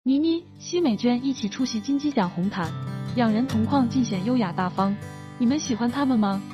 倪妮、奚美娟一起出席金鸡奖红毯，两人同框尽显优雅大方。你们喜欢他们吗？